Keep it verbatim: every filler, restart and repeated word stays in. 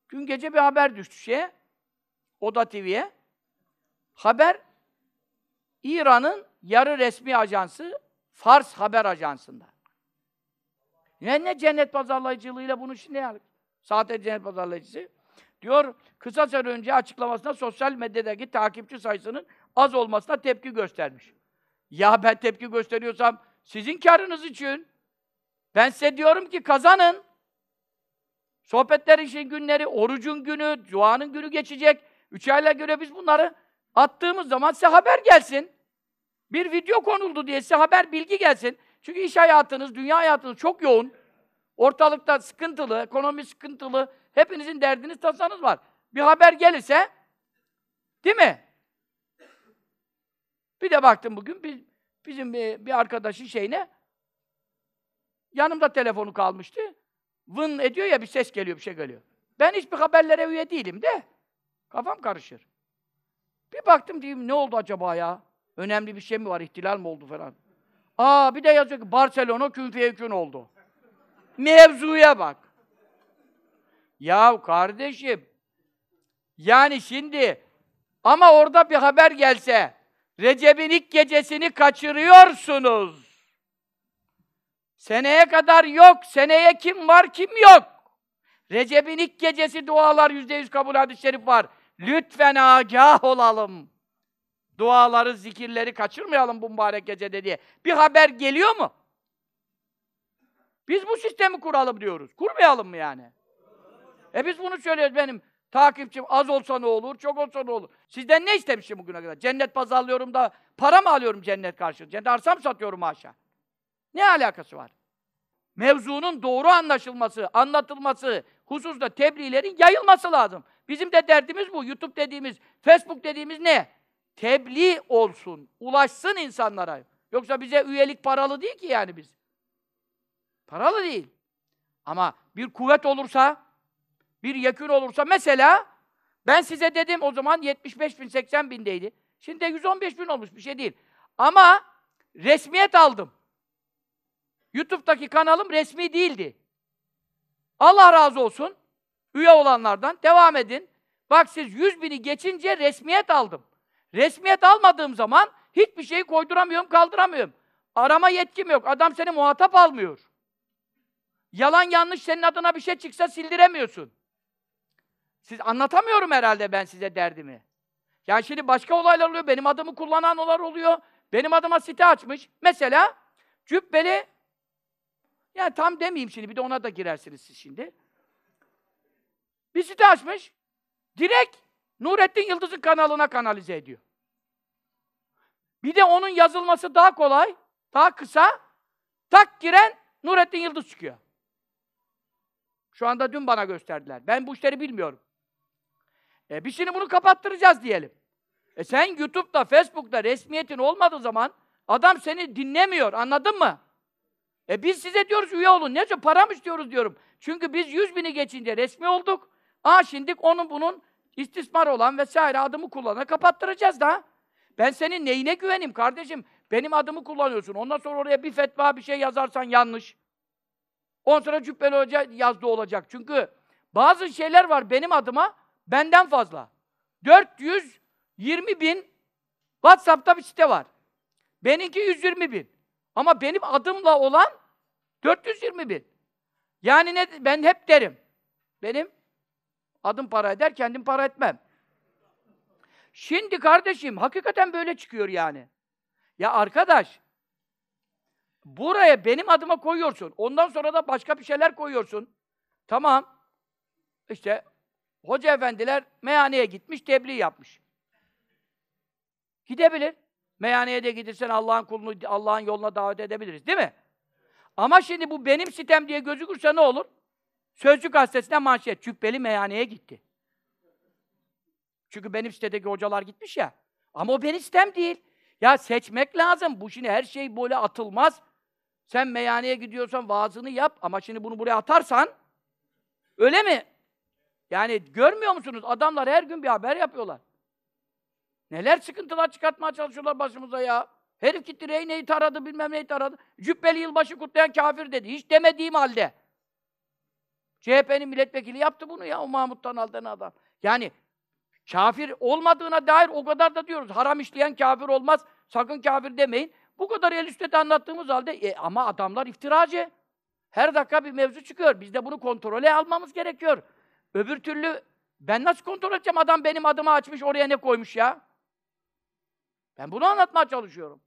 Gün gece bir haber düştü şeye, Oda T V'ye. Haber, İran'ın yarı resmi ajansı, Fars Haber Ajansı'nda. Ne, ne cennet pazarlayıcılığıyla bunu şimdi yani. Sahte cennet pazarlayıcısı. Diyor, kısa süre önce açıklamasında sosyal medyadaki takipçi sayısının az olmasına tepki göstermiş. Ya ben tepki gösteriyorsam sizin kârınız için. Ben size diyorum ki kazanın. Sohbetler işin günleri, orucun günü, duanın günü geçecek. Üç ayla göre biz bunları attığımız zaman size haber gelsin. Bir video konuldu diye size haber, bilgi gelsin. Çünkü iş hayatınız, dünya hayatınız çok yoğun. Ortalıkta sıkıntılı, ekonomi sıkıntılı. Hepinizin derdiniz, tasanız var. Bir haber gelirse, değil mi? Bir de baktım bugün, biz, bizim bir, bir arkadaşın şeyine, yanımda telefonu kalmıştı. Vın ediyor ya, bir ses geliyor, bir şey geliyor. Ben hiçbir haberlere üye değilim de, kafam karışır. Bir baktım diyeyim, ne oldu acaba ya? Önemli bir şey mi var, ihtilal mi oldu falan. Aa, bir de yazıyor ki, Barcelona kün feyekün oldu. Mevzuya bak. Ya kardeşim, yani şimdi, ama orada bir haber gelse, Recep'in ilk gecesini kaçırıyorsunuz. Seneye kadar yok, seneye kim var, kim yok. Recep'in ilk gecesi dualar yüzde yüz kabul hadis-i şerif var. Lütfen agah olalım. Duaları, zikirleri kaçırmayalım bu mübarek gecede diye. Bir haber geliyor mu? Biz bu sistemi kuralım diyoruz. Kurmayalım mı yani? E biz bunu söylüyoruz, benim takipçim az olsa ne olur, çok olsa ne olur. Sizden ne istemişim bugüne kadar? Cennet pazarlıyorum da para mı alıyorum cennet karşılığı? Cennet arsa mı satıyorum haşa? Ne alakası var? Mevzunun doğru anlaşılması, anlatılması hususunda tebliğlerin yayılması lazım. Bizim de derdimiz bu. YouTube dediğimiz, Facebook dediğimiz ne? Tebliğ olsun, ulaşsın insanlara. Yoksa bize üyelik paralı değil ki yani biz. Paralı değil. Ama bir kuvvet olursa, bir yekün olursa, mesela ben size dedim o zaman yetmiş beş bin, seksen bindeydi. Şimdi de yüz on beş bin olmuş, bir şey değil. Ama resmiyet aldım. YouTube'daki kanalım resmi değildi. Allah razı olsun. Üye olanlardan devam edin. Bak siz yüz bini geçince resmiyet aldım. Resmiyet almadığım zaman hiçbir şeyi koyduramıyorum, kaldıramıyorum. Arama yetkim yok. Adam seni muhatap almıyor. Yalan yanlış senin adına bir şey çıksa sildiremiyorsun. Siz anlatamıyorum herhalde ben size derdimi. Yani şimdi başka olaylar oluyor. Benim adımı kullananlar oluyor. Benim adıma site açmış. Mesela Cübbeli, yani tam demeyeyim şimdi, bir de ona da girersiniz siz şimdi. Bir site açmış. Direkt Nurettin Yıldız'ın kanalına kanalize ediyor. Bir de onun yazılması daha kolay, daha kısa. Tak giren Nurettin Yıldız çıkıyor. Şu anda dün bana gösterdiler. Ben bu işleri bilmiyorum. E biz şimdi bunu kapattıracağız diyelim. E sen YouTube'da, Facebook'ta resmiyetin olmadığı zaman adam seni dinlemiyor. Anladın mı? E biz size diyoruz üye olun. Neyse para mı istiyoruz diyorum. Çünkü biz yüz bini geçince resmi olduk. Aa şimdi onun bunun istismar olan vesaire adımı kullana kapattıracağız da. Ben senin neyine güveneyim kardeşim? Benim adımı kullanıyorsun. Ondan sonra oraya bir fetva, bir şey yazarsan yanlış. Ondan sonra Cübbeli Hoca yazdı olacak. Çünkü bazı şeyler var benim adıma benden fazla. dört yüz yirmi bin WhatsApp'ta bir site var. Benimki yüz yirmi bin. Ama benim adımla olan dört yüz yirmi bin. Yani ne, ben hep derim. Benim adım para eder, kendim para etmem. Şimdi kardeşim, hakikaten böyle çıkıyor yani. Ya arkadaş, buraya benim adıma koyuyorsun. Ondan sonra da başka bir şeyler koyuyorsun. Tamam. İşte hoca efendiler meyhaneye gitmiş, tebliğ yapmış. Gidebilir. Meyhaneye de gidilsen Allah'ın kulunu, Allah'ın yoluna davet edebiliriz, değil mi? Ama şimdi bu benim sitem diye gözükürse ne olur? Sözcük gazetesine manşet, Cübbeli meyhaneye gitti. Çünkü benim sitedeki hocalar gitmiş ya. Ama o benim sitem değil. Ya seçmek lazım. Bu şimdi her şey böyle atılmaz. Sen meyhaneye gidiyorsan vaazını yap ama şimdi bunu buraya atarsan öyle mi? Yani görmüyor musunuz? Adamlar her gün bir haber yapıyorlar. Neler sıkıntılar çıkartmaya çalışıyorlar başımıza ya. Herif gitti Reyne'yi taradı, bilmem neyi taradı. Cübbeli yılbaşı kutlayan kafir dedi. Hiç demediğim halde. C H P'nin milletvekili yaptı bunu ya, o Mahmut'tan aldığın adam. Yani kafir olmadığına dair o kadar da diyoruz. Haram işleyen kafir olmaz, sakın kafir demeyin. Bu kadar el üstte de anlattığımız halde, e, ama adamlar iftiracı. Her dakika bir mevzu çıkıyor. Biz de bunu kontrole almamız gerekiyor. Öbür türlü ben nasıl kontrol edeceğim? Adam benim adımı açmış, oraya ne koymuş ya? Ben bunu anlatmaya çalışıyorum.